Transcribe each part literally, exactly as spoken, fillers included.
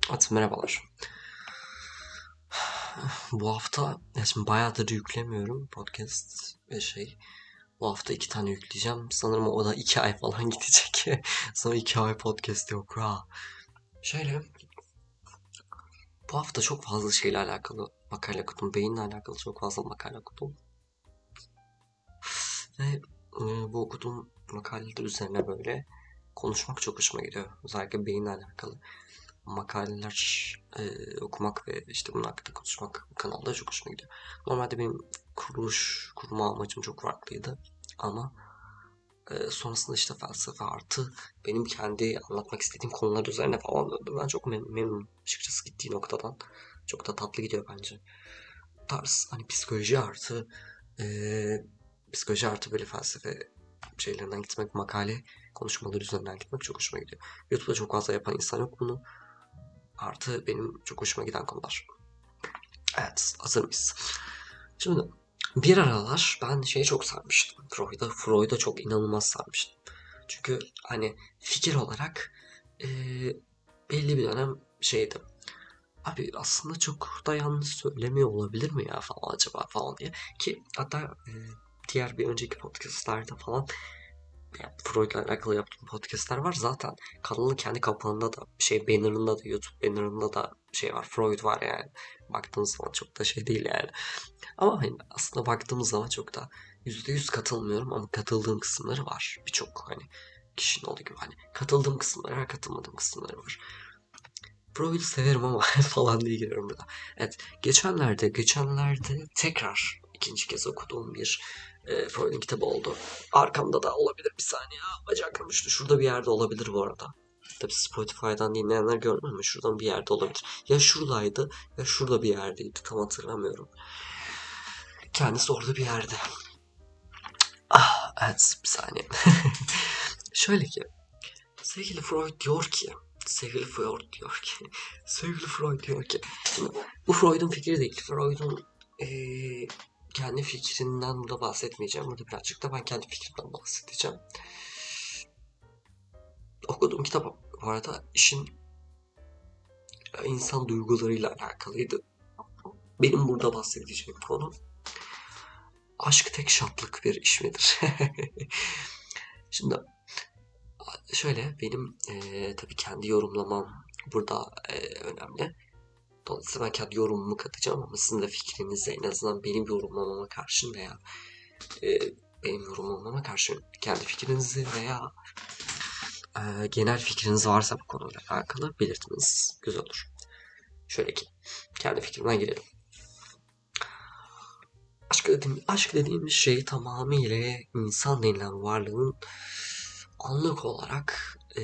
Evet, merhabalar. Bu hafta, ya şimdi bayağıdır yüklemiyorum podcast ve şey. Bu hafta iki tane yükleyeceğim. Sanırım o da iki ay falan gidecek. Sonra iki ay podcast yok ha. Şöyle, bu hafta çok fazla şeyle alakalı makale okudum. Beyinle alakalı çok fazla makale okudum. Ve e, bu okuduğum makaleler üzerine böyle konuşmak çok hoşuma gidiyor. Özellikle beyinle alakalı makaleler e, okumak ve işte bunun hakkında konuşmak bu kanalda çok hoşuma gidiyor. Normalde benim kuruluş, kurma amacım çok farklıydı. Ama e, sonrasında işte felsefe artı benim kendi anlatmak istediğim konular üzerine falan döndü. Ben çok mem memnunum açıkçası gittiği noktadan. Çok da tatlı gidiyor bence. Tarz hani psikoloji artı e, psikoloji artı böyle felsefe şeylerinden gitmek, makale konuşmaları üzerinden gitmek çok hoşuma gidiyor. YouTube'da çok fazla yapan insan yok bunu. Artı benim çok hoşuma giden konular. Evet, hazır mıyız? Şimdi bir aralar ben şeyi çok sarmıştım. Freud'a, Freud'a çok inanılmaz sarmıştım. Çünkü hani fikir olarak e, belli bir dönem şeydi. Abi aslında çok da yanlış söylemiyor olabilir mi ya falan acaba falan diye. Ki hatta e, diğer bir önceki podcastlerde falan yani Freud'la alakalı yaptığım podcastler var. Zaten kanalın kendi kapağında da şey bannerında da YouTube bannerında da şey var. Freud var yani. Baktığınız zaman çok da şey değil yani. Ama hani aslında baktığımız zaman çok da yüzde yüz katılmıyorum ama katıldığım kısımları var. Birçok hani kişinin olduğu gibi hani katıldığım kısımları var, katılmadığım kısımları var. Freud'u severim ama falan diye giriyorum burada. Evet, geçenlerde, geçenlerde tekrar ikinci kez okuduğum bir e, Freud'un kitabı oldu. Arkamda da olabilir bir saniye. Bacak düştü. Şurada bir yerde olabilir bu arada. Tabii Spotify'dan dinleyenler görmüyor ama şuradan bir yerde olabilir. Ya şuradaydı ya şurada bir yerdeydi. Tam hatırlamıyorum. Kendisi orada bir yerde. Ah, evet bir saniye. Şöyle ki sevgili Freud diyor ki sevgili Freud diyor ki sevgili Freud diyor ki şimdi bu Freud'un fikri değil. Freud'un eee, kendi fikrinden burada bahsetmeyeceğim. Burada birazcık da ben kendi fikrimden bahsedeceğim. Okuduğum kitap bu arada işin insan duygularıyla alakalıydı. Benim burada bahsedeceğim konu aşk tek şartlık bir iş midir? Şimdi şöyle benim eee tabii kendi yorumlamam burada eee, önemli. Dolayısıyla ben kendi yorumumu katacağım ama sizin de fikrinizi en azından benim yorumlamama karşın veya e, benim yorumlamama karşın kendi fikrinizi veya e, genel fikriniz varsa bu konuyla alakalı belirtmeniz güzel olur. Şöyle ki kendi fikrimden girelim. Aşk, dediğim, aşk dediğimiz şey tamamıyla insan denilen varlığın anlık olarak e,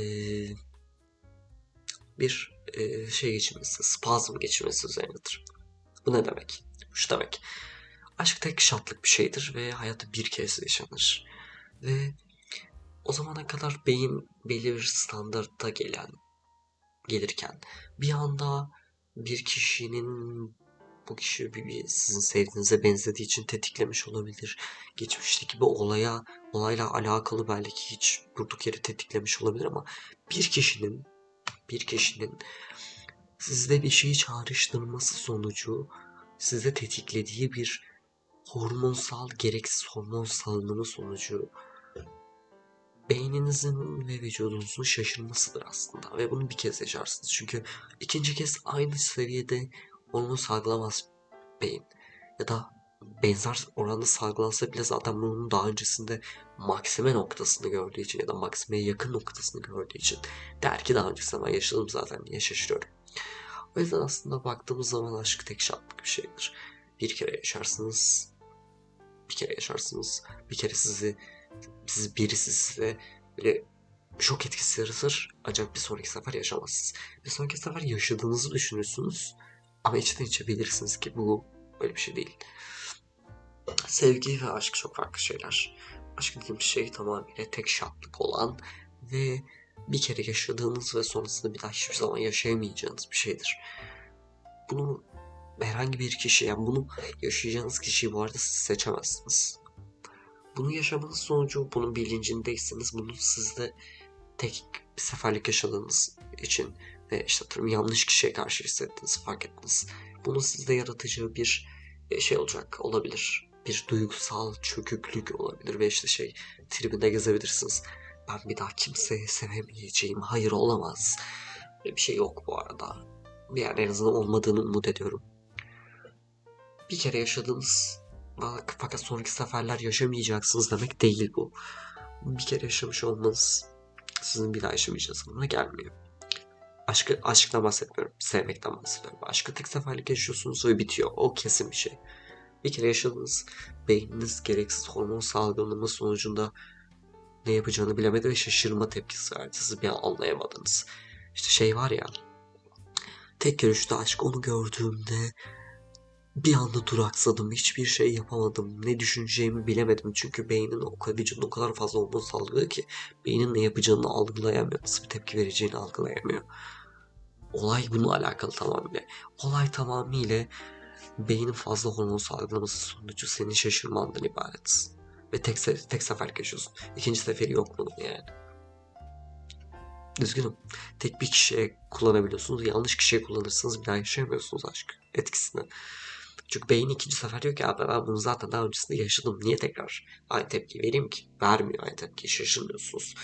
bir e, şey geçirmesi, spazm geçirmesi üzerinedir. Bu ne demek? Şu demek. Aşk tek şartlık bir şeydir ve hayatta bir kez yaşanır. Ve o zamana kadar beyin belli bir standartta gelen gelirken bir anda bir kişinin bu kişi bir, bir sizin sevdiğinize benzediği için tetiklemiş olabilir. Geçmişteki bir olaya, olayla alakalı belki hiç durduk yere tetiklemiş olabilir ama bir kişinin bir kişinin sizde bir şeyi çağrıştırması sonucu size tetiklediği bir hormonsal gereksiz hormon salınımı sonucu beyninizin ve vücudunuzun şaşırmasıdır aslında ve bunu bir kez yaşarsınız çünkü ikinci kez aynı seviyede hormon salgılamaz beyin ya da benzer oranda salgılansa bile zaten bunun daha öncesinde maksime noktasını gördüğü için ya da maksimeye yakın noktasını gördüğü için der ki daha öncesinde ben yaşadım zaten niye şaşırıyorum. O yüzden aslında baktığımız zaman aşk tek şartlık bir şeydir. Bir kere yaşarsınız, bir kere yaşarsınız, bir kere sizi, sizi birisi size böyle şok etkisi yaratır ancak bir sonraki sefer yaşamazsınız. Bir sonraki sefer yaşadığınızı düşünürsünüz ama içten içe bilirsiniz ki bu böyle bir şey değil. Sevgi ve aşk çok farklı şeyler. Aşk dediğim şey tamamıyla tek şartlık olan ve bir kere yaşadığınız ve sonrasında bir daha hiçbir zaman yaşayamayacağınız bir şeydir. Bunu herhangi bir kişi, yani bunu yaşayacağınız kişiyi bu arada siz seçemezsiniz. Bunu yaşamanız sonucu bunun bilincindeyseniz bunu sizde tek bir seferlik yaşadığınız için ve işte atıyorum yanlış kişiye karşı hissettiniz, fark ettiniz. Bunun sizde yaratıcı bir e, şey olacak, olabilir. Bir duygusal çöküklük olabilir ve işte şey tribinde gezebilirsiniz. Ben bir daha kimseyi sevemeyeceğim, hayır olamaz. Böyle bir şey yok bu arada. Yani en azından olmadığını umut ediyorum. Bir kere yaşadığınız fakat sonraki seferler yaşamayacaksınız demek değil bu. Bir kere yaşamış olmanız sizin bir daha yaşamayacağınız anlamına gelmiyor. Aşkı, aşktan bahsetmiyorum. Sevmekten bahsediyorum. Aşkı tek seferlik yaşıyorsunuz ve bitiyor. O kesin bir şey. Bir kere yaşadınız. Beyniniz gereksiz hormon salgılama sonucunda ne yapacağını bilemedi ve şaşırma tepkisi verdi. Siz bir an anlayamadınız. İşte şey var ya. Tek görüşte aşk, onu gördüğümde bir anda duraksadım. Hiçbir şey yapamadım. Ne düşüneceğimi bilemedim. Çünkü beynin o kadar, vücudun o kadar fazla hormon salgılıyor ki beynin ne yapacağını algılayamıyor. Nasıl bir tepki vereceğini algılayamıyor. Olay bununla alakalı tamamıyla. Olay tamamıyla beynin fazla hormon salgılaması sonucu senin şaşırmandan ibaret. Ve tek, se- tek sefer yaşıyorsun. İkinci seferi yok bunun yani. Üzgünüm. Tek bir kişiye kullanabiliyorsunuz. Yanlış kişiye kullanırsanız bir daha yaşayamıyorsunuz aşk etkisini. Çünkü beyin ikinci sefer diyor ki abi ben bunu zaten daha öncesinde yaşadım. Niye tekrar aynı tepkiyi vereyim ki? Vermiyor aynı tepkiyi. Şaşırmıyorsunuz.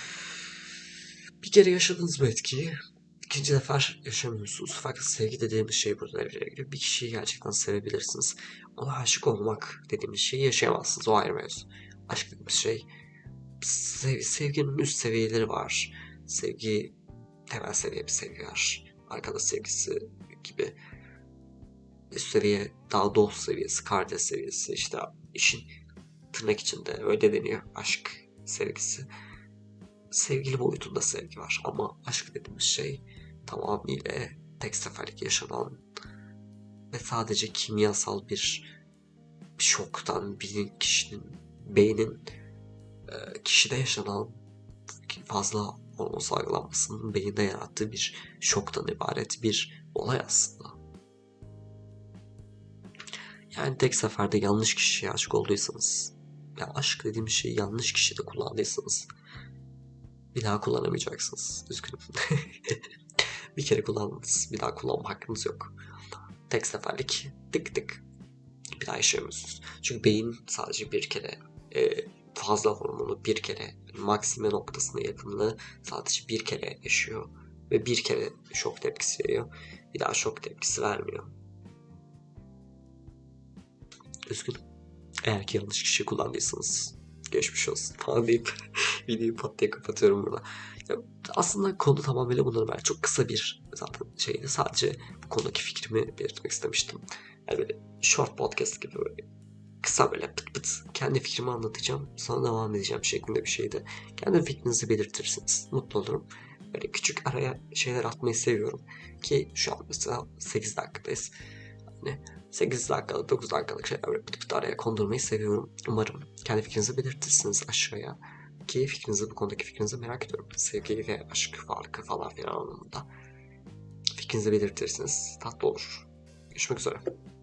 Bir kere yaşadınız bu etkiyi. İkinci sefer yaşamıyorsunuz. Fakat sevgi dediğimiz şey burada devreye giriyor. Bir kişiyi gerçekten sevebilirsiniz. Ona aşık olmak dediğimiz şeyi yaşayamazsınız. O ayrı mevzu. Aşk dediğimiz şey sev sevginin üst seviyeleri var. Sevgi temel seviye bir sevgi var. Arkadaş sevgisi gibi üst seviye, daha dost seviyesi, kardeş seviyesi, işte işin tırnak içinde öyle deniyor aşk sevgisi. Sevgili boyutunda sevgi var ama aşk dediğimiz şey tamamıyla tek seferlik yaşanan ve sadece kimyasal bir, bir şoktan bir kişinin beynin kişide yaşanan fazla hormon salgılanmasının beyinde yarattığı bir şoktan ibaret bir olay aslında. Yani tek seferde yanlış kişiye aşık olduysanız, ya aşk dediğim şeyi yanlış kişide kullandıysanız bir daha kullanamayacaksınız. Üzgünüm. Bir kere kullandınız. Bir daha kullanma hakkınız yok. Tek seferlik tık tık bir daha yaşayamıyorsunuz. Çünkü beyin sadece bir kere e, fazla hormonu bir kere maksime noktasına yakınlığı sadece bir kere yaşıyor. Ve bir kere şok tepkisi veriyor. Bir daha şok tepkisi vermiyor. Üzgünüm. Eğer ki yanlış kişi kullandıysanız geçmiş olsun falan deyip videoyu pat diye kapatıyorum burada. Ya, aslında konu tamamıyla bunları ben çok kısa bir zaten şeydi. Sadece bu konudaki fikrimi belirtmek istemiştim. Yani böyle short podcast gibi böyle kısa böyle pıt pıt kendi fikrimi anlatacağım. Sonra devam edeceğim şeklinde bir şeydi. Kendi fikrinizi belirtirsiniz. Mutlu olurum. Böyle küçük araya şeyler atmayı seviyorum. Ki şu an mesela sekiz dakikadayız. Hani sekiz dakikalık, dokuz dakikalık şeyler böyle pıt pıt araya kondurmayı seviyorum. Umarım kendi fikrinizi belirtirsiniz aşağıya. Ki fikrinizi, bu konudaki fikrinizi merak ediyorum. Sevgi ve aşk farkı falan filan anlamında. Fikrinizi belirtirsiniz. Tatlı olur. Görüşmek üzere.